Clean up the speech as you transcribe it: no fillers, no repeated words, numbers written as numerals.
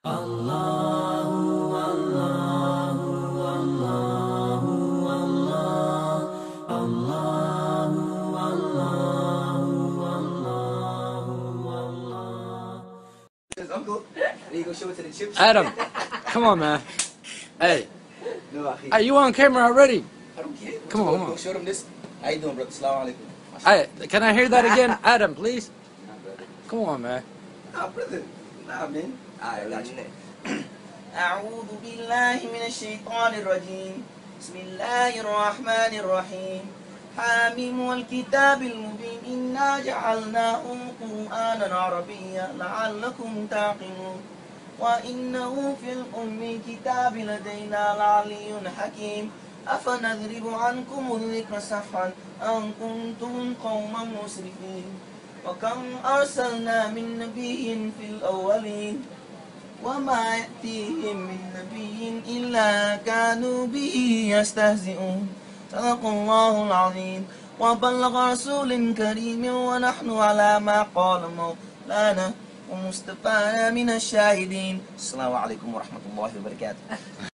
الله الله الله الله الله الله الله. Uncle, you go show it to the chips? Adam, come on, man. Hey, No, hey, you on camera already? I don't care. Come on, come on. Go show them this. How you doing, brother? Assalamu alaikum. Hey, can I hear that again? Adam, please. Nah, brother. Come on, man. Nah, brother. Nah, man. Alright, got you. أعوذ بالله من الشيطان الرجيم. بسم الله الرحمن الرحيم. حاميم والكتاب المبين إنا جعلناه قرآنا عربيا لعلكم تعقلون وإنه في الأم الكتاب لدينا لعلي حكيم أفنضرب عنكم الذكر صفحا أن كنتم قوما مسرفين وكم أرسلنا من نبي في الأولين وما يأتيهم من نبي إلا كانوا به يستهزئون صدق الله العظيم وبلغ رسول كريم ونحن على ما قال مولانا ومصطفى من الشاهدين. السلام عليكم ورحمة الله وبركاته.